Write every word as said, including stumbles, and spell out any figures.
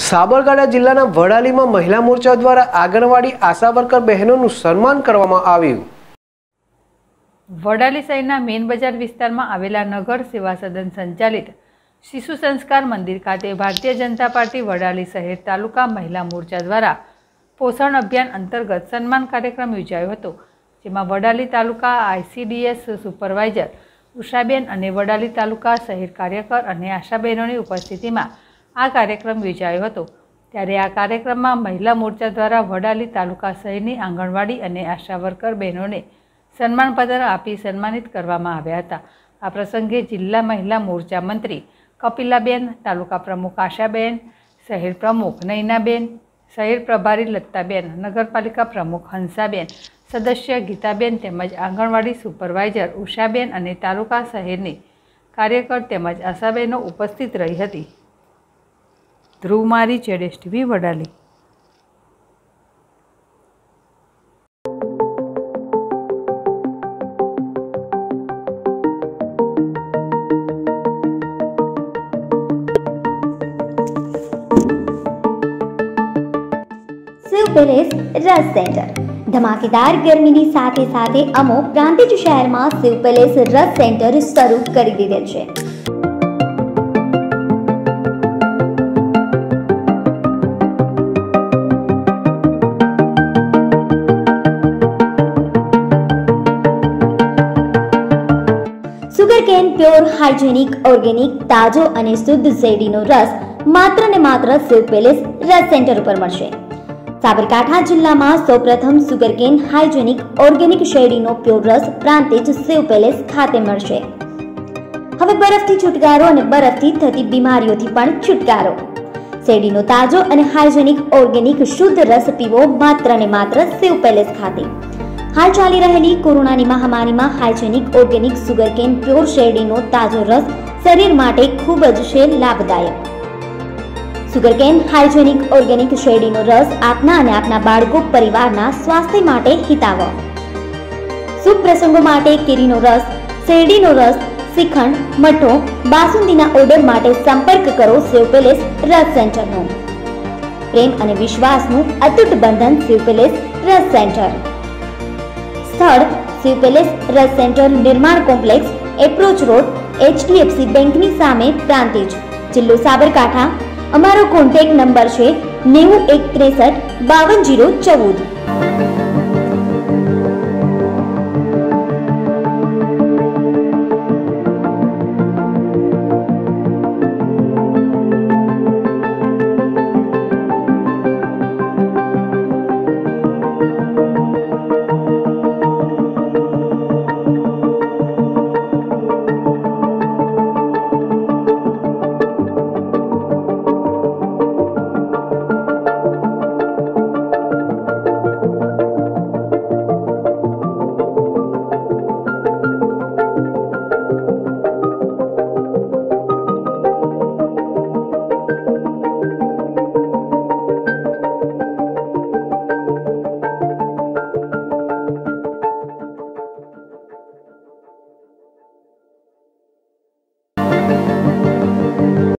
સાબરકાંઠા જિલ્લાના વડાલીમાં મહિલા મોરચા દ્વારા આંગણવાડી આશા વર્કર બહેનોનું સન્માન કરવામાં આવ્યું। વડાલી શહેરના મેન બજાર વિસ્તારમાં આવેલા નગર સેવા સદન સંચાલિત શિશુ સંસ્કાર મંદિર ખાતે ભારતીય જનતા પાર્ટી વડાલી શહેર તાલુકા મહિલા મોરચા દ્વારા પોષણ અભિયાન અંતર્ગત સન્માન કાર્યક્રમ યોજાયો હતો, જેમાં વડાલી તાલુકા આઈસીડીએસ સુપરવાઇઝર ઉષાબેન અને વડાલી તાલુકા શહેર કાર્યકર અને આશા બહેનોની ઉપસ્થિતિમાં આ કાર્યક્રમ યોજાયો હતો। ત્યારે આ કાર્યક્રમમાં મહિલા મોરચા દ્વારા વડાલી તાલુકા શહેરની આંગણવાડી અને આશા વર્કર બહેનોને સન્માનપત્ર આપી સન્માનિત કરવામાં આવ્યા હતા। આ પ્રસંગે જિલ્લા મહિલા મોરચા મંત્રી કપિલાબેન, તાલુકા પ્રમુખ આશાબેન, શહેર પ્રમુખ નૈનાબેન, શહેર પ્રભારી લત્તાબેન, નગરપાલિકા પ્રમુખ હંસાબેન, સદસ્ય ગીતાબેન તેમજ આંગણવાડી સુપરવાઇઝર ઉષાબેન અને તાલુકા શહેરની કાર્યકર તેમજ આશાબહેનો ઉપસ્થિત રહી હતી। ધ્રુવ મારી, જેડેશ TV, Vadali. Shiv palace ras centre ધમાકેદાર ગરમીની સાથે સાથે અમો પ્રાંતિજ શહેરમાં શિવ પેલેસ રસ સેન્ટર શરૂ કરી દીધેલ છે। સુગરકેન પ્યોર હાઇજેનિક ઓર્ગેનિક તાજો અને શુદ્ધ શેરડીનો રસ માત્ર ને માત્ર શિવ પેલેસ રસ સેન્ટર ઉપર મળશે। સાબરકાંઠા જિલ્લામાં સૌપ્રથમ સુગરકેન હાઇજેનિક ઓર્ગેનિક શેરડીનો પ્યોર રસ પ્રાંતિજ શિવ પેલેસ ખાતે મળશે। હવે બરફથી છુટકારો અને બરફથી થતી બીમારીઓથી પણ છુટકારો। શેરડીનો તાજો અને હાઇજેનિક ઓર્ગેનિક શુદ્ધ રસ પીવો માત્ર ને માત્ર શિવ પેલેસ ખાતે। હાલ ચાલી રહેલી કોરોનાની મહામારીમાં હાઇજેનિક ઓર્ગેનિક સુગરકેન પ્યોર શેરડીનો તાજો રસ શરીર માટે ખૂબ જ છે લાભદાયક। સુગરકેન હાઇજેનિક ઓર્ગેનિક શેરડીનો રસ આપના અને આપના બાળકો પરિવારના સ્વાસ્થ્ય માટે હિતાવહ। શુભ પ્રસંગો માટે કેરીનો રસ, શેરડીનો રસ, શ્રીખંડ, મઠો, બાસુંદીના ઓર્ડર માટે સંપર્ક કરો શિવ પેલેસ રસ સેન્ટરનો। પ્રેમ અને વિશ્વાસનું અતૂટ બંધન શિવ પેલેસ રસ સેન્ટર। સ્થળ Shiv palace ras centre, Nirman complex, approach road, HDFC બેંકની સામે, પ્રાંતિજ, જિલ્લો સાબરકાંઠા। અમારો કોન્ટેક્ટ નંબર છે નેવું એક ત્રેસઠ બાવન જીરો ચૌદ।